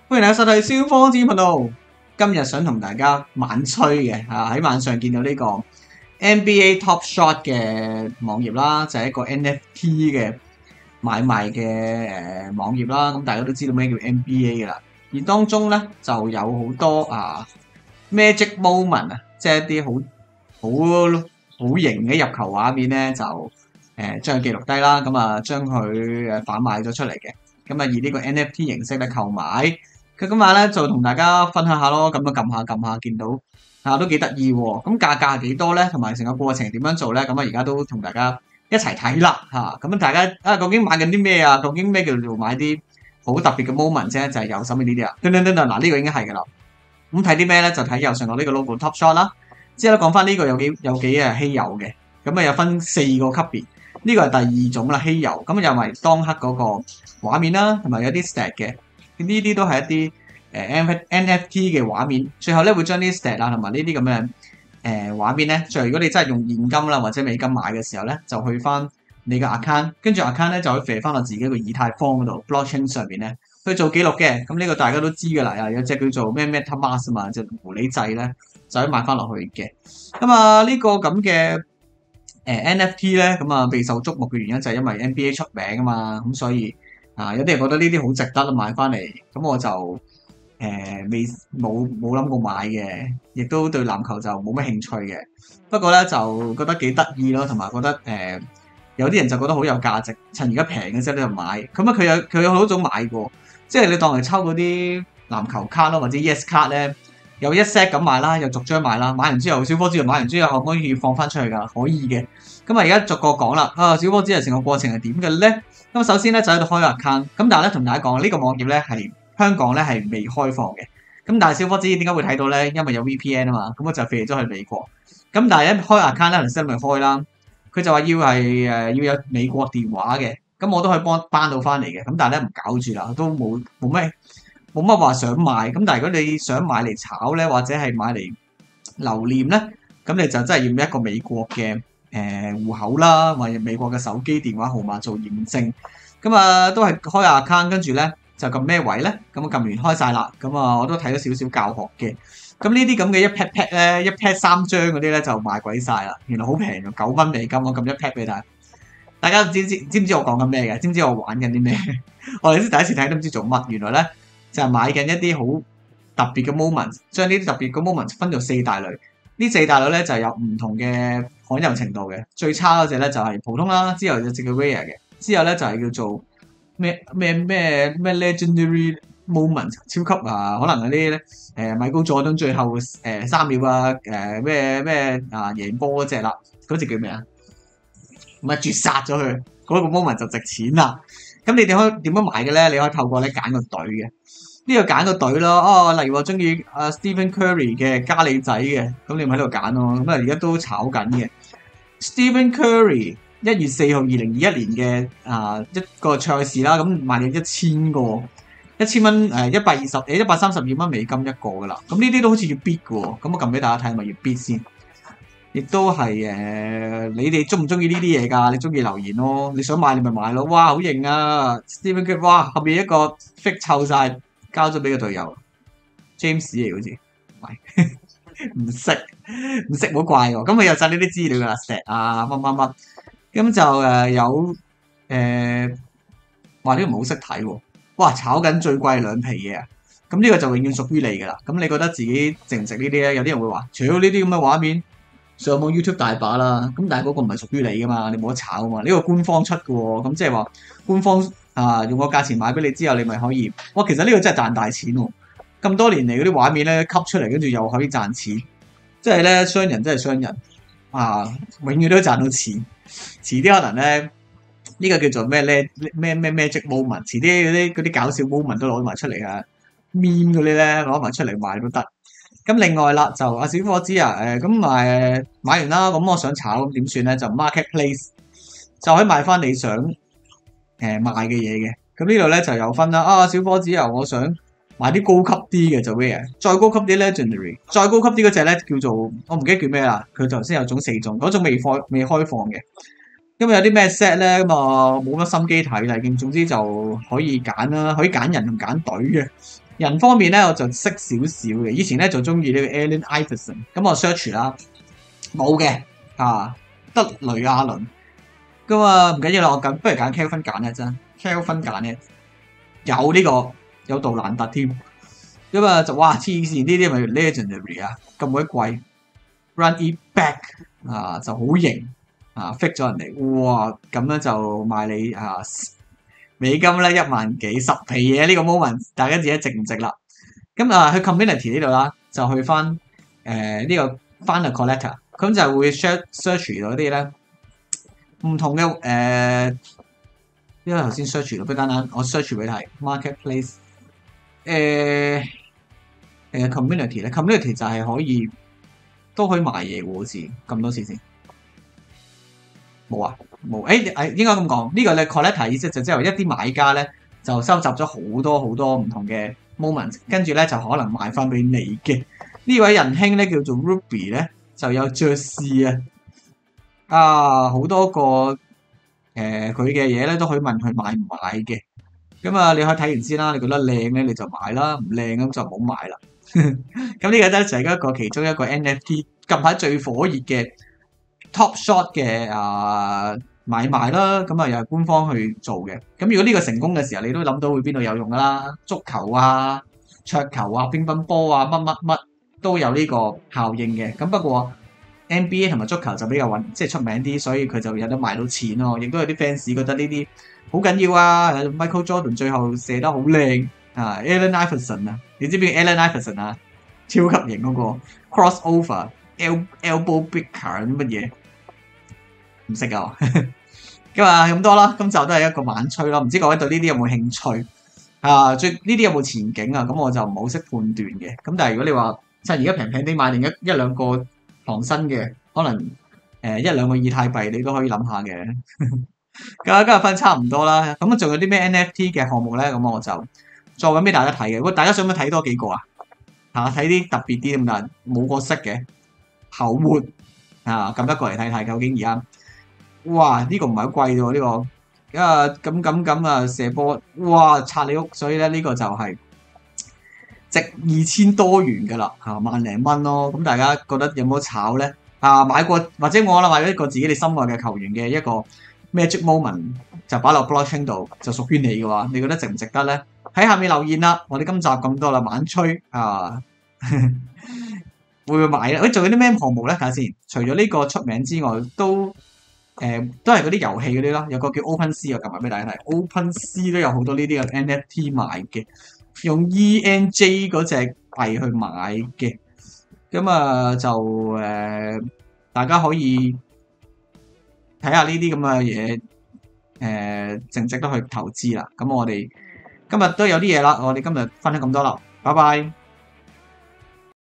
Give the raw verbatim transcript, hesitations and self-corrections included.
歡迎嚟收睇小方子頻道。今日想同大家晚吹嘅嚇，喺晚上見到呢個 N B A Top Shot 嘅網頁啦，就係、是、一個 N F T 嘅買賣嘅誒、呃、網頁啦。咁大家都知道咩叫 N B A 嘅啦，而當中咧就有好多啊 Magic Moment 啊，即係一啲好好好型嘅入球畫面咧，就誒、呃、將佢記錄低啦，咁啊將佢誒販賣咗出嚟嘅。咁啊以呢個 N F T 形式咧購買。佢今晚咧就同大家分享下咯，咁啊撳下撳下見到啊都幾得意喎，咁價格係幾多咧？同埋成個過程點樣做咧？咁啊而家都同大家一齊睇啦嚇，咁啊大家啊究竟買緊啲咩啊？究竟咩叫做買啲好特別嘅 moment 啫？就係右手邊呢啲啊，噔噔噔噔嗱呢個已經係㗎啦。咁睇啲咩咧？就睇右上角呢個 logo Top Shot 啦。之後咧講翻呢個有幾有幾誒稀有嘅，咁啊有分四個級別，呢個係第二種啦稀有，咁又為當刻嗰個畫面啦，同埋有啲 stat 嘅。呢啲都係一啲誒、呃、N F T 嘅畫面，最後咧會將啲 stat 啊同埋呢啲咁嘅誒畫面咧，最後如果你真係用現金啦或者美金買嘅時候咧，就去翻你嘅 account，跟住 account 咧就可以飛翻落自己個以太坊嗰度 blockchain 上邊咧去做記錄嘅。咁呢個大家都知㗎啦，有隻叫做咩 MetaMask 啊嘛，隻狐狸仔咧就可以買翻落去嘅。咁啊呢個咁嘅誒 N F T 咧，咁啊備受矚目嘅原因就係因為 N B A 出名啊嘛，咁所以。啊！有啲人覺得呢啲好值得買翻嚟，咁我就誒未冇冇諗過買嘅，亦都對籃球就冇乜興趣嘅。不過咧就覺得幾得意咯，同埋覺得誒、呃、有啲人就覺得好有價值，趁而家平嘅時候你就買。咁啊佢有佢有好多種買過，即係你當係抽嗰啲籃球卡咯，或者 Yes 卡咧，有一 set 咁買啦，有逐張買啦。買完之後，小科之後買完之後可唔可以放翻出去㗎？可以嘅。咁啊而家逐個講啦。啊，小科之後成個過程係點嘅咧？咁首先咧就喺度開個 account，咁但係咧同大家講呢個網頁咧係香港咧係未開放嘅。咁但係小科知點解會睇到咧？因為有 V P N 啊嘛，咁我就飛咗去美國。咁但係一開 account 咧，先咪開啦。佢就話要係誒、呃、要有美國電話嘅，咁我都可以幫搬到翻嚟嘅。咁但係咧唔搞住啦，都冇冇咩冇乜話想買。咁但係如果你想買嚟炒咧，或者係買嚟留念咧，咁你就真係要一個美國嘅。誒、呃、戶口啦，或者美國嘅手機電話號碼做驗證，咁啊都係開 account，跟住咧就撳咩位咧？咁啊撳完開晒啦，咁啊我都睇咗少少教學嘅。咁呢啲咁嘅一 pat pat 咧，一 pat 三張嗰啲咧就賣鬼晒啦，原來好平嘅，九蚊美金，我撳一 pat 俾大家。大家知唔知知唔知我講緊咩嘅？知唔知我玩緊啲咩？我哋先第一次睇都唔知做乜，原來咧就係、是、買緊一啲好特別嘅 moment， 將呢啲特別嘅 moment 分做四大類。呢四大類咧就係有唔同嘅罕有程度嘅，最差嗰隻咧就係普通啦，之後就隻叫 rare 嘅，之後咧就係叫做咩咩咩咩 legendary moment 超級啊，可能嗰啲咧誒米高佐敦最後誒、呃、三秒啊誒咩咩啊贏波嗰隻啦，嗰隻叫咩啊？咁啊絕殺咗佢，嗰、那個 moment 就值錢啦。咁你哋可以點樣買嘅咧？你可以透過咧揀個隊嘅。呢個揀個隊咯，哦，例如我中意阿 Stephen Curry 嘅加里仔嘅，咁你咪喺度揀咯。咁啊而家都炒緊嘅 Stephen Curry 一月四號二零二一年嘅啊一個賽事啦，咁賣你一千個一千蚊誒一百二十誒一百三十二蚊美金一個噶啦。咁呢啲都好似要 bid 嘅喎，咁我撳俾大家睇咪要 bid 先。亦都係誒、呃，你哋中唔中意呢啲嘢㗎？你中意留言咯，你想買你咪買咯。哇，好型啊 Stephen Curry，哇後面一個 fit 湊晒。交咗俾個隊友 James 嚟好似，唔識唔識唔好怪喎。咁佢有晒呢啲資料㗎啦 ，stat 啊乜乜乜，咁就誒、呃、有誒話呢個唔好識睇喎。哇，炒緊最貴兩皮嘢啊！咁呢個就永遠屬於你㗎啦。咁你覺得自己值唔值呢啲咧？有啲人會話，除咗呢啲咁嘅畫面，上網 YouTube 大把啦。咁但係嗰個唔係屬於你㗎嘛，你冇得炒啊嘛。呢個官方出㗎喎，咁即係話官方。啊！用個價錢買俾你之後，你咪可以。哇！其實呢個真係賺大錢喎、啊！咁多年嚟嗰啲畫面咧，吸出嚟跟住又可以賺錢，即係咧商人真係商人啊！永遠都賺到錢。遲啲可能咧，呢、呢個叫做咩咧？咩咩 magic moment。遲啲嗰啲嗰啲搞笑 moment 都攞埋出嚟啊！meme 嗰啲咧攞埋出嚟賣都得。咁另外啦，就阿小伙子啊，誒咁誒買完啦，咁我想炒咁點算咧？就 marketplace 就可以賣翻你想。誒賣嘅嘢嘅，咁呢度咧就有分啦。啊，小伙子啊，我想買啲高級啲嘅就 rare，再高級啲 legendary，再高級啲嗰隻咧叫做我唔記得叫咩啦。佢頭先有種四種，嗰種未開未開放嘅。因為有啲咩 set 咧咁啊，冇乜心機睇啦，已經。總之就可以揀啦，可以揀人同揀隊嘅。 人方面咧，我就識少少嘅。以前咧就中意呢個 Allen Iverson，咁我 search 啦，冇嘅啊，得雷亞倫。咁啊唔緊要啦，我揀不如揀 Kelvin Garnett啫 ，Kelvin Garnett有呢、這個有杜蘭特添。咁啊就哇黐線，呢啲咪 legendary 啊，咁鬼貴 ，run it back 啊就好型啊 fit 咗人哋，哇咁樣就賣你啊美金咧一萬幾十皮嘢呢個 moment，大家自己值唔值啦？咁啊去 community 呢度啦，就去翻誒呢個 find a collector，咁就會 search search 到啲咧唔同嘅誒，因為頭先 search 到，不單單我 search 俾你睇 marketplace 誒誒 community 咧 ，community 就係可以都可以賣嘢喎，好似咁多次先冇啊冇誒誒應該咁講，呢個咧 collector 意思就即係一啲買家咧就收集咗好多好多唔同嘅 moment，跟住咧就可能賣翻俾你嘅。呢位仁兄咧叫做 Ruby 咧就有爵士啊，啊好多個誒佢嘅嘢咧都可以問佢買唔買嘅。咁啊，你可以睇完先啦，你覺得靚咧你就買啦，唔靚咁就唔好買啦。咁呢個咧就係一個其中一個 N F T 近排最火熱嘅 Top Shot 嘅啊買賣啦，咁啊又係官方去做嘅。咁如果呢個成功嘅時候，你都諗到會邊度有用噶啦？足球啊、桌球啊、乒乓波啊，乜乜乜都有呢個效應嘅。咁不過 N B A 同埋足球就比較穩，即係出名啲，所以佢就有得賣到錢咯。亦都有啲 fans 覺得呢啲好緊要啊 ！Michael Jordan 最後射得好靚啊 ，Allen Iverson 啊，你知唔知 Allen Iverson 啊？超級型嗰個 crossover el elbow breaker 乜嘢？唔識啊！咁啊咁多啦，今集都係一個晚吹咯，唔知各位對呢啲有冇興趣啊？最呢啲有冇前景啊？咁我就唔好識判斷嘅。咁但係如果你話趁而家平平啲買定一一兩個旁身嘅，可能誒、呃、一兩個以太幣你都可以諗下嘅。咁今日分差唔多啦，咁啊仲有啲咩 N F T 嘅項目咧？咁我就再揾俾大家睇嘅。如果大家想唔想睇多幾個啊？嚇睇啲特別啲咁，但係冇個色嘅口活啊，撳一個嚟睇睇究竟而家。哇！呢、這個唔係好貴喎，呢、這個啊咁咁咁啊射波，哇拆你屋，所以咧呢、這個就係值二千多元㗎啦，嚇萬零蚊咯。咁大家覺得有冇炒咧？啊買過或者我啦買咗一個自己你心愛嘅球員嘅一個 Magic Moment 就擺落 Blockchain 度就屬於你嘅話，你覺得值唔值得咧？喺下面留言啦。我哋今集咁多啦，晚吹啊，會唔會買咧？喂，仲有啲咩項目咧？睇下先。除咗呢個出名之外，都〜誒、呃、都係嗰啲遊戲嗰啲啦，有個叫 OpenSea 啊，撳埋俾大家睇。OpenSea 都有好多呢啲嘅 N F T 賣嘅，用 E N J 嗰隻幣去買嘅。咁啊就誒、呃，大家可以睇下呢啲咁嘅嘢，誒、呃、值唔值得去投資啦。咁我哋今日都有啲嘢啦，我哋今日分享咁多啦，拜拜。